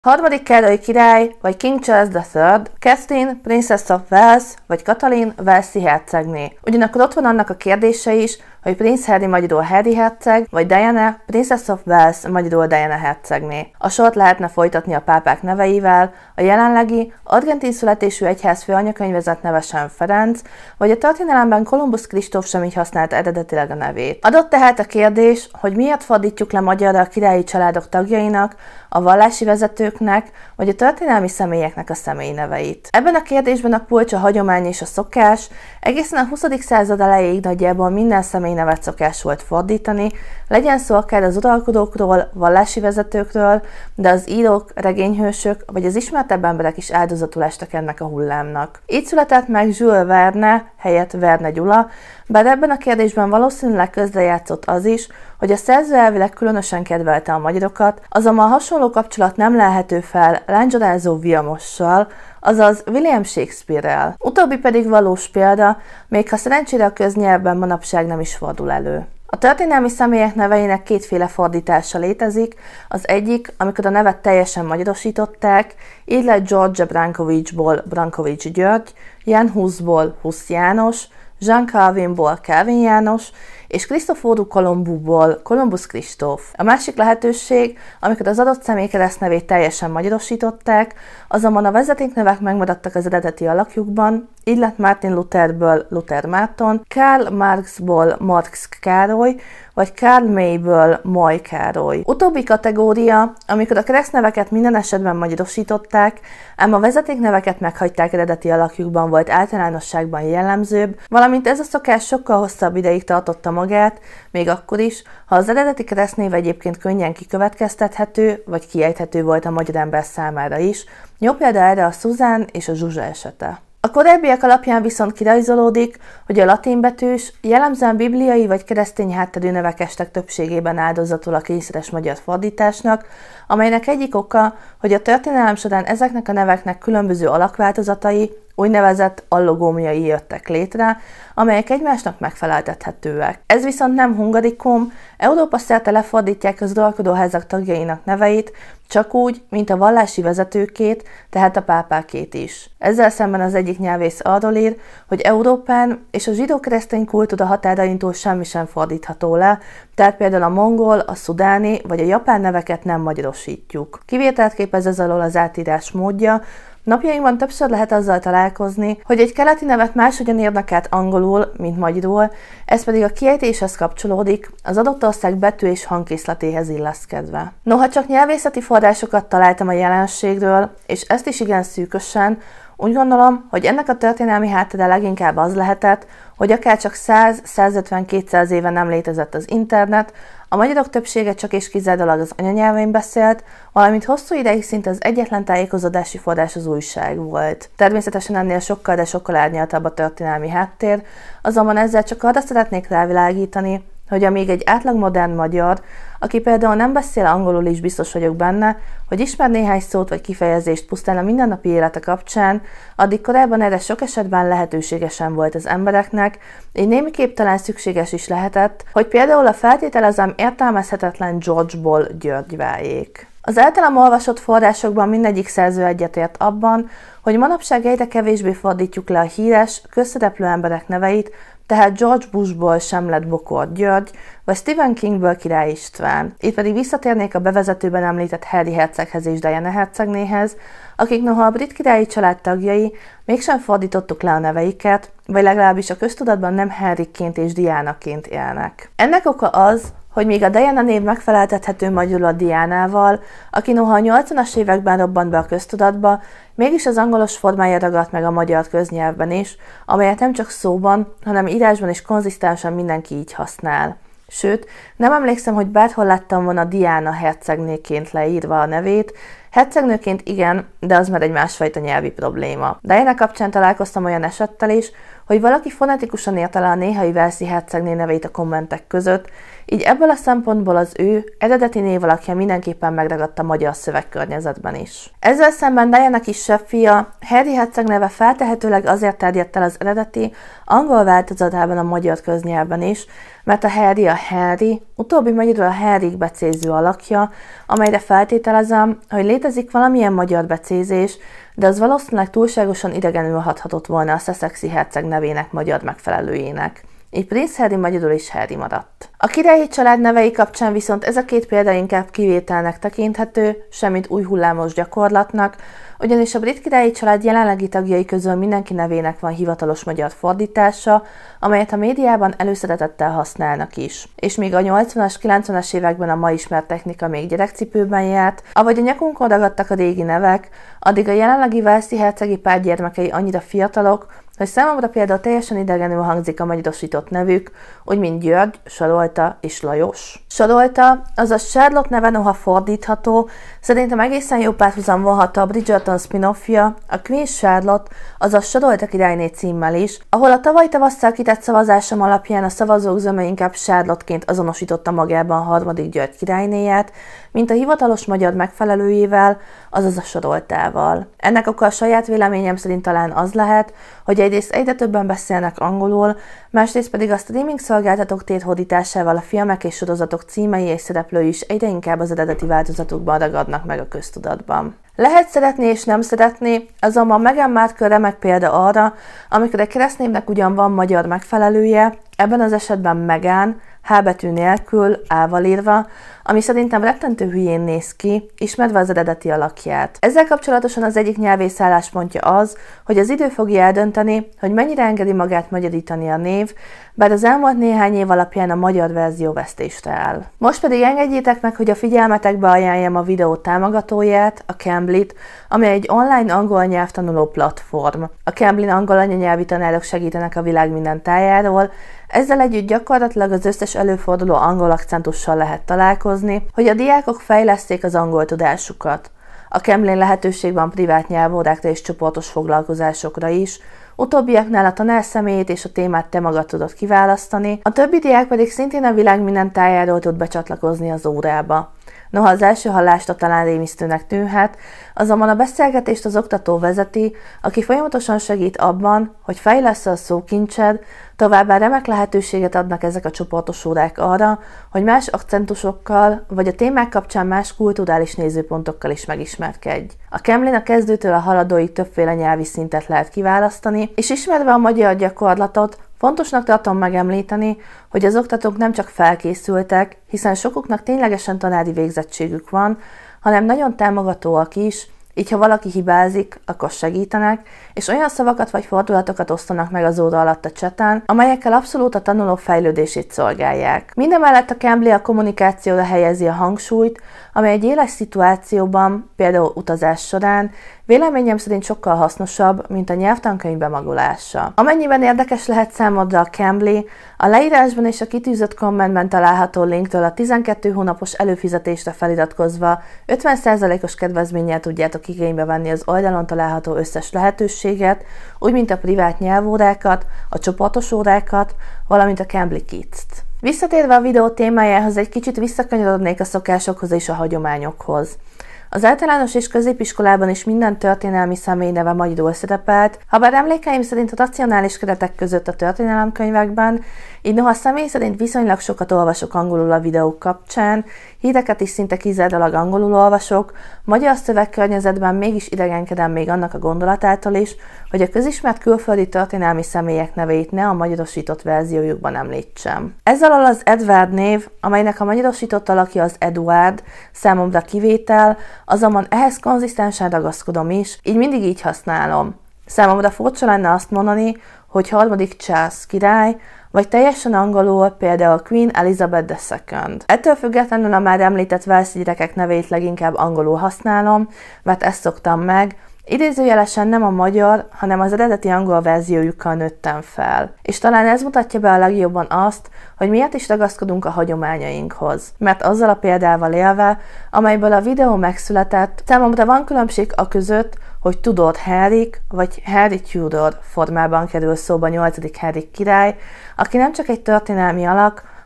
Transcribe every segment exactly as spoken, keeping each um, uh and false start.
Harmadik Károly király, vagy King Charles the third, Catherine, Princess of Wales, vagy Katalin, walesi hercegné. Ugyanakkor ott van annak a kérdése is, hogy Prince Harry magyarul Harry herceg, vagy Diana, Princess of Wales magyarul Diana hercegné. A sort lehetne folytatni a pápák neveivel, a jelenlegi, argentin születésű egyház főanyakönyvezet nevesen Ferenc, vagy a történelemben Kolumbusz Kristóf sem így használt eredetileg a nevét. Adott tehát a kérdés, hogy miért fordítjuk le magyarra a királyi családok tagjainak, a vallási vezetőknek, vagy a történelmi személyeknek a személyi neveit. Ebben a kérdésben a kulcs a hagyomány és a szokás, egészen a huszadik század elejéig nagyjából minden személy nevet szokás volt fordítani, legyen szó akár az uralkodókról, vallási vezetőkről, de az írók, regényhősök vagy az ismertebb emberek is áldozatul estek ennek a hullámnak. Így született meg Jules Verne helyett Verne Gyula, bár ebben a kérdésben valószínűleg közrejátszott az is, hogy a szerző elvileg különösen kedvelte a magyarokat, azonban hasonló kapcsolat nem lelhető fel lándzsarázó Villamossal, azaz William Shakespeare-rel. Utóbbi pedig valós példa, még ha szerencsére a köznyelvben manapság nem is fordul elő. A történelmi személyek neveinek kétféle fordítása létezik, az egyik, amikor a nevet teljesen magyarosították, így lett George Brankovicsból Brankovics György, Jan Husból Husz János, Jean Calvinból Calvin János, és Krisztoforú Kolombúból Kolumbusz Kristóf. A másik lehetőség, amikor az adott személy keresztnevét teljesen magyarosították, azonban a vezetéknevek megmaradtak az eredeti alakjukban, így lett Martin Lutherből Luther Márton, Karl Marxból Marx Károly, vagy Karl Mayből May Károly. Utóbbi kategória, amikor a keresztneveket minden esetben magyarosították, ám a vezetékneveket meghagyták eredeti alakjukban, volt általánosságban jellemzőbb, valamint ez a szokás sokkal hosszabb ideig tartotta magát, még akkor is, ha az eredeti keresztnév egyébként könnyen kikövetkeztethető, vagy kiejthető volt a magyar ember számára is. Jó példa erre a Szuzán és a Zsuzsa esete. A korábbiak alapján viszont kirajzolódik, hogy a latinbetűs, jellemzően bibliai vagy keresztény hátterű nevek estek többségében áldozatul a kényszeres magyar fordításnak, amelynek egyik oka, hogy a történelem során ezeknek a neveknek különböző alakváltozatai, úgynevezett allogómiai jöttek létre, amelyek egymásnak megfeleltethetőek. Ez viszont nem hungarikum, Európa szerte lefordítják az uralkodóházak tagjainak neveit, csak úgy, mint a vallási vezetőkét, tehát a pápákét is. Ezzel szemben az egyik nyelvész arról ír, hogy Európán és a zsidó-keresztény kultúra határaintól semmi sem fordítható le, tehát például a mongol, a szudáni vagy a japán neveket nem magyarosítjuk. Kivételt képez ez alól az átírás módja. Napjainkban többször lehet azzal találkozni, hogy egy keleti nevet máshogyan írnak át angolul, mint magyarul, ez pedig a kiejtéshez kapcsolódik, az adott ország betű és hangkészletéhez illeszkedve. Noha csak nyelvészeti forrásokat találtam a jelenségről, és ezt is igen szűkösen, úgy gondolom, hogy ennek a történelmi háttere leginkább az lehetett, hogy akár csak száz-százötven-kétszáz éve nem létezett az internet, a magyarok többsége csak és kizárólag az anyanyelvén beszélt, valamint hosszú ideig szinte az egyetlen tájékozódási forrás az újság volt. Természetesen ennél sokkal, de sokkal árnyaltabb a történelmi háttér, azonban ezzel csak arra szeretnék rávilágítani, hogy amíg egy átlag modern magyar, aki például nem beszél angolul is, biztos vagyok benne, hogy ismer néhány szót vagy kifejezést pusztán a mindennapi élete kapcsán, addig korábban erre sok esetben lehetőségesen volt az embereknek, így némiképp talán szükséges is lehetett, hogy például a feltételezem értelmezhetetlen George-ból György váljék. Az általam olvasott forrásokban mindegyik szerző egyetért abban, hogy manapság egyre kevésbé fordítjuk le a híres, közszereplő emberek neveit, tehát George Bushból sem lett Bokor György, vagy Stephen Kingből Király István. Itt pedig visszatérnék a bevezetőben említett Harry herceghez és Diana hercegnéhez, akik noha a brit királyi család tagjai, mégsem fordítottuk le a neveiket, vagy legalábbis a köztudatban nem Harryként és Diánaként élnek. Ennek oka az, hogy míg a Diana név megfeleltethető magyarul a Diánával, aki noha a nyolcvanas években robbant be a köztudatba, mégis az angolos formája ragadt meg a magyar köznyelvben is, amelyet nem csak szóban, hanem írásban is konzisztensen mindenki így használ. Sőt, nem emlékszem, hogy bárhol láttam volna Diana hercegnéként leírva a nevét, hercegnőként igen, de az már egy másfajta nyelvi probléma. Diana kapcsán találkoztam olyan esettel is, hogy valaki fonetikusan írta le a néhai walesi hercegné nevét a kommentek között, így ebből a szempontból az ő eredeti névalakja mindenképpen megragadt a magyar szövegkörnyezetben is. Ezzel szemben Diana kisebb fia, Harry herceg neve feltehetőleg azért terjedt el az eredeti angol változatában a magyar köznyelvben is, mert a Harry a Henry, utóbbi magyarul a Henrik becéző alakja, amelyre feltételezem, hogy létezik valamilyen magyar becézés, de az valószínűleg túlságosan idegenül hathatott volna a Sussexi herceg nevének magyar megfelelőjének. Így Prince Harry magyarul is Harry maradt. A királyi család nevei kapcsán viszont ez a két példa inkább kivételnek tekinthető, semmint új hullámos gyakorlatnak, ugyanis a brit királyi család jelenlegi tagjai közül mindenki nevének van hivatalos magyar fordítása, amelyet a médiában előszeretettel használnak is. És míg a nyolcvanas, kilencvenes években a ma ismert technika még gyerekcipőben járt, avagy a nyakunkon ragadtak a régi nevek, addig a jelenlegi walesi hercegi pár gyermekei annyira fiatalok, hogy számomra például teljesen idegenül hangzik a magyarosított nevük, úgy mint György, Sarolta és Lajos. Sarolta, azaz Charlotte neve noha fordítható, szerintem egészen jó párhuzam vonható a Bridgerton spin-offja, a Queen Charlotte, azaz Sarolta királyné címmel is, ahol a tavaly tavasszal kitett szavazásom alapján a szavazók zöme inkább Charlotte-ként azonosította magában a harmadik György királynéját, mint a hivatalos magyar megfelelőjével, azaz a Saroltával. Ennek oka a saját véleményem szerint talán az lehet, hogy egyrészt egyre többen beszélnek angolul, másrészt pedig a streaming szolgáltatók téthódításával a filmek és sorozatok címei és szereplői is egyre inkább az eredeti változatukban ragadnak meg a köztudatban. Lehet szeretni és nem szeretni, azonban Meghan Markle remek példa arra, amikor egy keresztnévnek ugyan van magyar megfelelője, ebben az esetben Meghan, H betű nélkül, A-val írva, ami szerintem rettentő hülyén néz ki, ismerve az eredeti alakját. Ezzel kapcsolatosan az egyik nyelvész álláspontja az, hogy az idő fogja eldönteni, hogy mennyire engedi magát magyarítani a név, bár az elmúlt néhány év alapján a magyar verzió vesztésre áll. Most pedig engedjétek meg, hogy a figyelmetekbe ajánljam a videó támogatóját, a Cambly-t, ami egy online angol nyelvtanuló platform. A Cambly-n angol anyanyelvi tanárok segítenek a világ minden tájáról, ezzel együtt gyakorlatilag az összes előforduló angol akcentussal lehet találkozni, hogy a diákok fejleszték az angol tudásukat. A Cambly-n lehetőség van privát nyelvórákra és csoportos foglalkozásokra is, utóbbiaknál a tanár személyét és a témát te magad tudod kiválasztani, a többi diák pedig szintén a világ minden tájáról tud becsatlakozni az órába. Noha az első hallásra talán rémisztőnek tűnhet, azonban a beszélgetést az oktató vezeti, aki folyamatosan segít abban, hogy fejlessze a szókincsed, továbbá remek lehetőséget adnak ezek a csoportos órák arra, hogy más akcentusokkal, vagy a témák kapcsán más kulturális nézőpontokkal is megismerkedj. A Cambly-n a kezdőtől a haladóig többféle nyelvi szintet lehet kiválasztani, és ismerve a magyar gyakorlatot, fontosnak tartom megemlíteni, hogy az oktatók nem csak felkészültek, hiszen sokuknak ténylegesen tanári végzettségük van, hanem nagyon támogatóak is, így ha valaki hibázik, akkor segítenek, és olyan szavakat vagy fordulatokat osztanak meg az óra alatt a cseten, amelyekkel abszolút a tanuló fejlődését szolgálják. Mindemellett a Cambly a kommunikációra helyezi a hangsúlyt, amely egy éles szituációban, például utazás során, véleményem szerint sokkal hasznosabb, mint a nyelvtankönyv bemagolása. Amennyiben érdekes lehet számodra a Cambly, a leírásban és a kitűzött kommentben található linktől a tizenkét hónapos előfizetésre feliratkozva ötven százalékos kedvezménnyel tudjátok igénybe venni az oldalon található összes lehetőséget, úgy mint a privát nyelvórákat, a csoportos órákat, valamint a Cambly Kids-t. Visszatérve a videó témájához, egy kicsit visszakanyarodnék a szokásokhoz és a hagyományokhoz. Az általános és középiskolában is minden történelmi személy neve magyarul szerepelt, habár emlékeim szerint a racionális keretek között a történelemkönyvekben, így noha személy szerint viszonylag sokat olvasok angolul a videók kapcsán, híreket is szinte kizárólag angolul olvasok, magyar szövegkörnyezetben mégis idegenkedem még annak a gondolatától is, hogy a közismert külföldi történelmi személyek neveit ne a magyarosított verziójukban említsem. Ez alól az Edward név, amelynek a magyarosított alakja az Eduard, számomra kivétel, azonban ehhez konzisztensen ragaszkodom is, így mindig így használom. Számomra furcsa lenne azt mondani, hogy harmadik Charles király, vagy teljesen angolul például Queen Elizabeth the Second. Ettől függetlenül a már említett walesi gyerekek nevét leginkább angolul használom, mert ezt szoktam meg, idézőjelesen nem a magyar, hanem az eredeti angol verziójukkal nőttem fel. És talán ez mutatja be a legjobban azt, hogy miért is ragaszkodunk a hagyományainkhoz. Mert azzal a példával élve, amelyből a videó megszületett, számomra van különbség a között, hogy Tudor Henrik vagy Henry Tudor formában kerül szóba nyolcadik Henrik király, aki nem csak egy történelmi alak,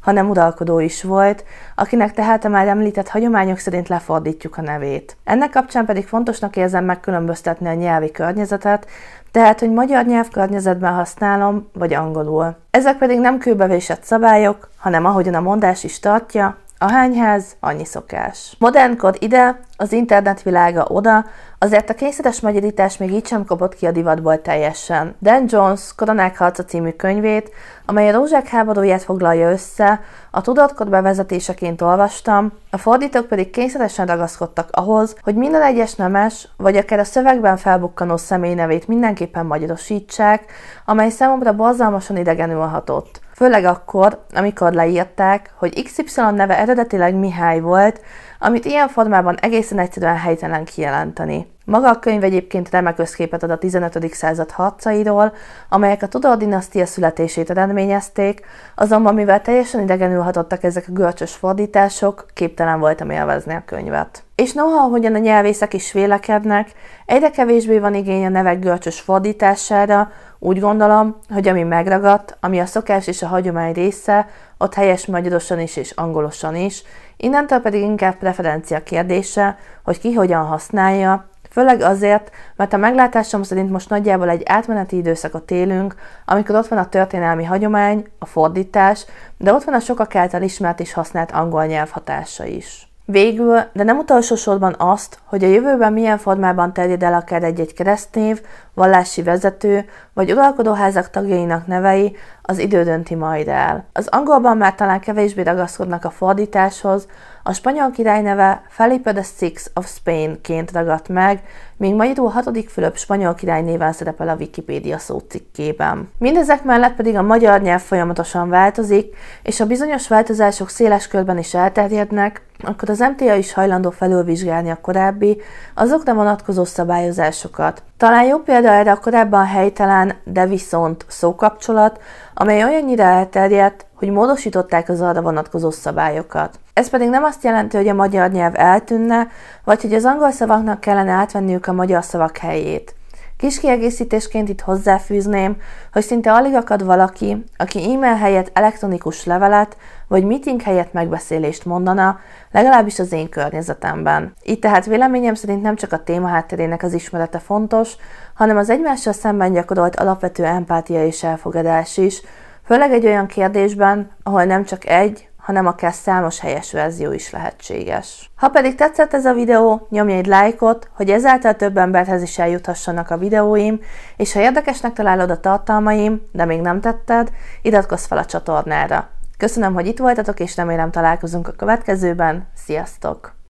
hanem uralkodó is volt, akinek tehát a már említett hagyományok szerint lefordítjuk a nevét. Ennek kapcsán pedig fontosnak érzem megkülönböztetni a nyelvi környezetet, tehát, hogy magyar nyelvkörnyezetben használom, vagy angolul. Ezek pedig nem kőbevésett szabályok, hanem ahogyan a mondás is tartja, ahány ház, annyi szokás. Modernkor ide, az internet világa oda, azért a kényszeres magyarítás még így sem kapott ki a divatból teljesen. Dan Jones Koronák harca című könyvét, amely a rózsák háborúját foglalja össze, a tudatkor bevezetéseként olvastam, a fordítók pedig kényszeresen ragaszkodtak ahhoz, hogy minden egyes nemes, vagy akár a szövegben felbukkanó személy nevét mindenképpen magyarosítsák, amely számomra borzalmasan idegenül hatott. Főleg akkor, amikor leírták, hogy iksz ipszilon neve eredetileg Mihály volt, amit ilyen formában egészen egyszerűen helytelen kijelenteni. Maga a könyv egyébként remek összképet ad a tizenötödik század harcairól, amelyek a Tudor dinasztia születését eredményezték, azonban mivel teljesen idegenül hatottak ezek a görcsös fordítások, képtelen voltam élvezni a könyvet. És noha ahogyan a nyelvészek is vélekednek, egyre kevésbé van igény a nevek görcsös fordítására, úgy gondolom, hogy ami megragadt, ami a szokás és a hagyomány része, ott helyes magyarosan is és angolosan is, innentől pedig inkább preferencia kérdése, hogy ki hogyan használja, főleg azért, mert a meglátásom szerint most nagyjából egy átmeneti időszakot élünk, amikor ott van a történelmi hagyomány, a fordítás, de ott van a sokak által ismert és használt angol nyelv hatása is. Végül, de nem utolsó sorban azt, hogy a jövőben milyen formában terjed el akár egy-egy keresztnév, vallási vezető vagy uralkodóházak tagjainak nevei, az idő dönti majd el. Az angolban már talán kevésbé ragaszkodnak a fordításhoz, a spanyol király neve Felipe the sixth of Spain-ként ragadt meg, míg magyarul hatodik Fülöp spanyol király néven szerepel a Wikipédia szócikkében. Mindezek mellett pedig a magyar nyelv folyamatosan változik, és a bizonyos változások széles körben is elterjednek, akkor az em té á is hajlandó felülvizsgálni a korábbi, azokra vonatkozó szabályozásokat. Talán jó példa erre a korábban helytelen, de viszont szókapcsolat, amely olyannyira elterjedt, hogy módosították az arra vonatkozó szabályokat. Ez pedig nem azt jelenti, hogy a magyar nyelv eltűnne, vagy hogy az angol szavaknak kellene átvenniük a magyar szavak helyét. Kis kiegészítésként itt hozzáfűzném, hogy szinte alig akad valaki, aki e-mail helyett elektronikus levelet, vagy meeting helyett megbeszélést mondana, legalábbis az én környezetemben. Így tehát véleményem szerint nem csak a téma hátterének az ismerete fontos, hanem az egymással szemben gyakorolt alapvető empátia és elfogadás is, főleg egy olyan kérdésben, ahol nem csak egy, hanem akár számos helyes verzió is lehetséges. Ha pedig tetszett ez a videó, nyomj egy lájkot, hogy ezáltal több emberhez is eljuthassanak a videóim, és ha érdekesnek találod a tartalmaim, de még nem tetted, iratkozz fel a csatornára. Köszönöm, hogy itt voltatok, és remélem találkozunk a következőben. Sziasztok!